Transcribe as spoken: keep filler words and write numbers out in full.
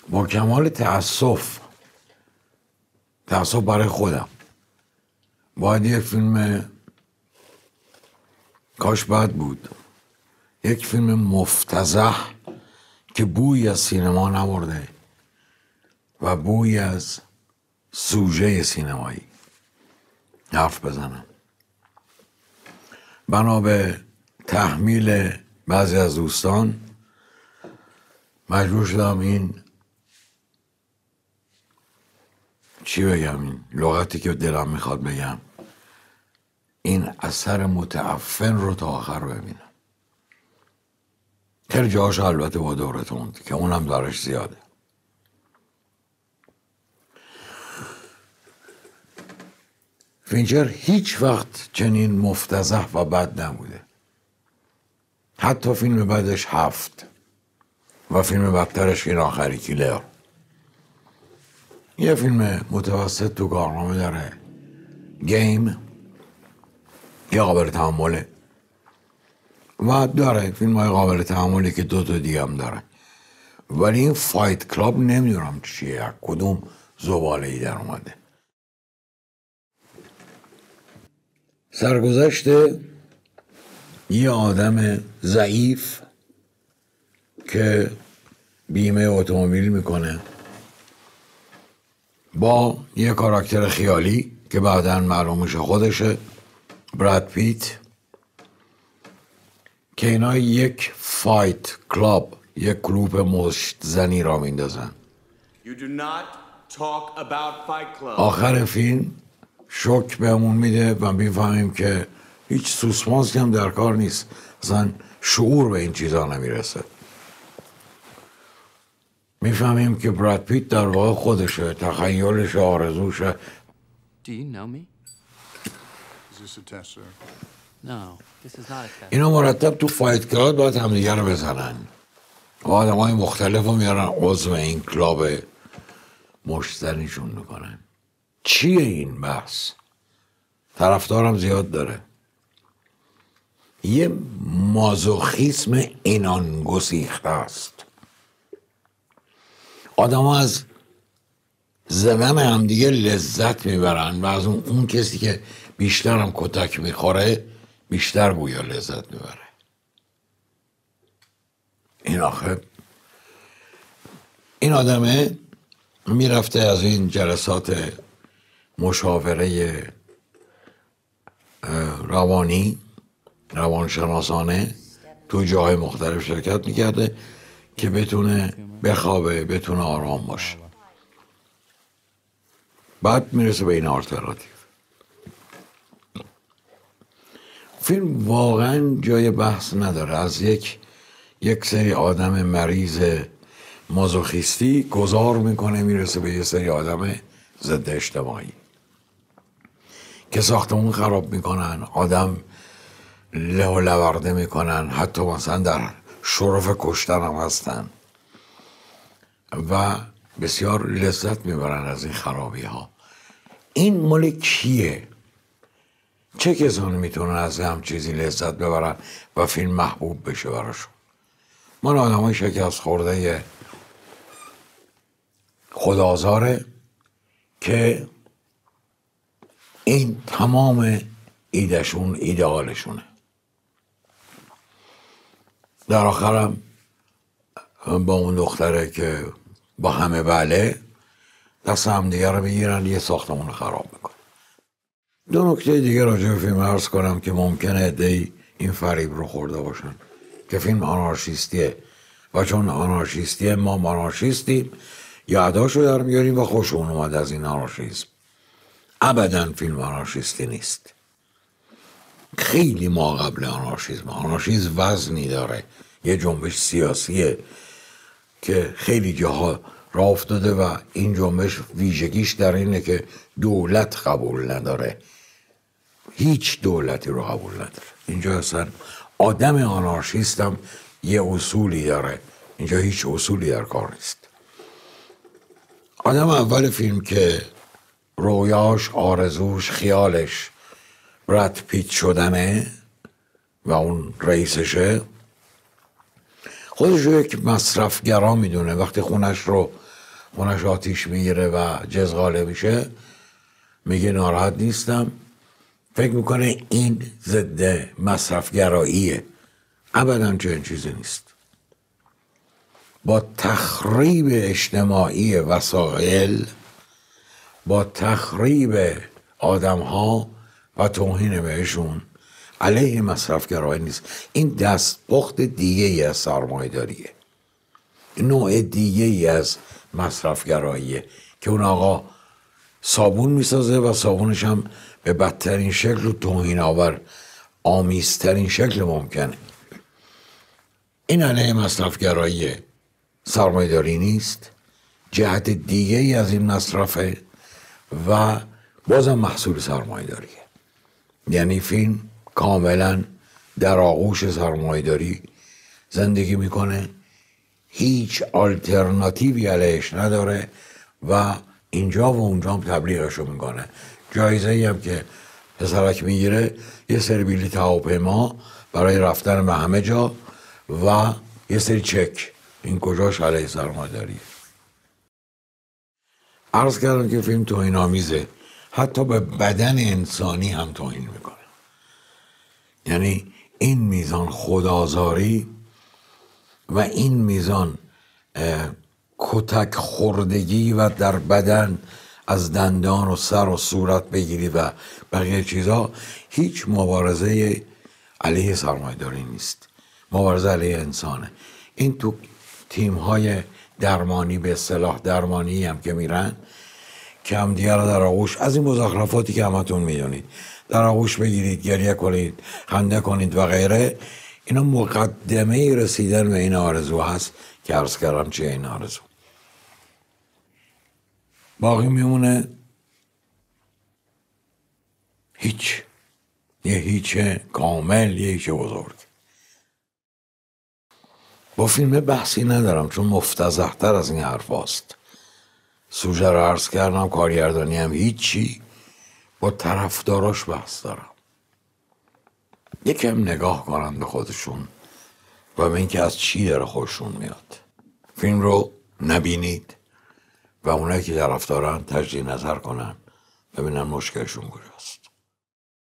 با کمال تأسف تأسف برای خودم باید یک فیلم کاش بد بود، یک فیلم مفتضح که بوی از سینما نبرده و بوی از سوژه سینمایی حرف بزنم. بنا به تحمیل بعضی از دوستان مجبور شدم این چی بگم، این لغتی که دلم میخواد بگم، این اثر متعفن رو تا آخر ببینم. خیلی جاهاش البته با دورتون که اونم دارش زیاده. فینچر هیچ وقت چنین مفتضح و بد نبوده. حتی فیلم بعدش هفت و فیلم بدترش این آخری کیلر، یه فیلم متوسط تو کارنامه داره، گیم یه قابل تحمله و داره فیلم های قابل تحملی که دو تا دیگه هم داره، ولی این فایت کلاب نمیدونم چیه، کدوم زباله ای در اومده. سرگذشت یه آدم ضعیف که بیمه اتومبیل میکنه با یه کاراکتر خیالی که بعداً معلوم میشه خودشه، براد پیت، که اینا یک فایت کلاب، یک کلوب مشت زنی را میندازن. آخر فیلم شوک بهمون میده و میفهمیم که هیچ سوسمانسی هم در کار نیست، اصلا شعور به این چیزا نمیرسه. میفهمیم که براد پیت در واقع خودشه، تخیلش، آرزوشه. اینا مرتب تو فایت کلاب باید همدیگه رو بزنن و آدم های مختلف رو میارن عضو این کلاب مشتزنیشون میکنن. چیه این بحث؟ طرفدارم زیاد داره. یه مازوخیسم اینان گسیخته است. آدم ها از زدن همدیگه لذت میبرن و از اون, اون کسی که بیشتر هم کتک میخوره بیشتر گویا لذت میبره. این آخر این آدمه میرفته از این جلسات مشاوره روانی روانشناسانه تو جاهای مختلف شرکت میکرده که بتونه بخوابه، بتونه آرام باشه. بعد میرسه به این آلترناتیو. فیلم واقعا جای بحث نداره. از یک یک سری آدم مریض مازوخیستی گذار میکنه میرسه به یه سری آدم ضد اجتماعی که ساختمون خراب میکنن، آدم له و لورده میکنن، حتی مثلا در شرف کشتن هم هستن و بسیار لذت میبرن از این خرابی ها. این مال کیه؟ چه کسانی میتونن از هم چیزی لذت ببرن و فیلم محبوب بشه براشون؟ من آدم های شکست خورده خودآزاره که این تمام ایدهشون ایدئالشونه. در آخرم با اون دختره که با همه بله دست هم دیگه رو بگیرن یه ساختمون رو خراب میکنن. دو نکته دیگه راجع به فیلم عرض کنم که ممکنه عده‌ای این فریب رو خورده باشن که فیلم آنارشیستیه و چون آنارشیستیه ما آنارشیستیم یا اداشو در میاریم و خوشمون اومد از این آنارشیسم. ابداً فیلم آنارشیستی نیست. خیلی ما قبل آنارشیسم. آنارشیسم وزنی داره، یه جنبش سیاسیه که خیلی جاها راه افتاده و این جنبش ویژگیش در اینه که دولت قبول نداره، هیچ دولتی رو قبول نداره. اینجا اصلا آدم آنارشیست هم یه اصولی داره، اینجا هیچ اصولی در کار نیست. آدم اول فیلم که رویاش، آرزوش، خیالش براد پیت شدنه و اون رئیسشه، خودش رو یک مصرفگرا میدونه. وقتی خونش رو خونش آتیش میگیره و جزغاله میشه، میگه ناراحت نیستم. فکر میکنه این ضد مصرفگراییه. ابدا چنین چیزی نیست. با تخریب اجتماعی وسایل، با تخریب آدم ها و توهین بهشون، علیه مصرفگرایی نیست. این دستپخت دیگه ای از سرمایه داریه، نوع دیگه ای از مصرفگراییه که اون آقا صابون میسازه و صابونش هم به بدترین شکل و توهین آور آمیزترین شکل ممکنه. این علیه مصرفگراییه، سرمایه داری نیست، جهت دیگه ای از این مصرفه و بازم محصول سرمایه داریه. یعنی فیلم کاملا در آغوش سرمایه داری زندگی میکنه، هیچ آلترناتیوی علیهش نداره و اینجا و اونجا هم تبلیغشو میکنه. جایزه ای هم که پسرک میگیره یه سری بلیط هواپیما برای رفتن به همه جا و یه سری چک. این کجاش علیه سرمایه داریه؟ عرض کردم که فیلم توهین آمیزه، حتی به بدن انسانی هم توهین میکنه. یعنی این میزان خودآزاری و این میزان کتک خوردگی و در بدن از دندان و سر و صورت بگیری و بقیه چیزا، هیچ مبارزه علیه سرمایه داری نیست، مبارزه علیه انسانه. این تو تیم های درمانی، به اصطلاح درمانی هم که میرن، که هم دیگر رو در آغوش از این مزخرفاتی که همتون میدونید در آغوش بگیرید، گریه کنید، خنده کنید و غیره، اینا مقدمه رسیدن به این آرزو هست که عرض کردم چیه این آرزو. باقی میمونه هیچ، یه هیچ کامل، یه هیچ بزرگ. با فیلم بحثی ندارم چون مفتضح‌تر از این حرف هست. سوژه رو عرض کردم، کارگردانی هم هیچی، با طرفداراش بحث دارم. یکم نگاه کنن به خودشون و به اینکه از چی داره خوششون میاد. فیلم رو نبینید و اونایی که طرفدارن تجدید نظر کنن، ببینن مشکلشون کجاست.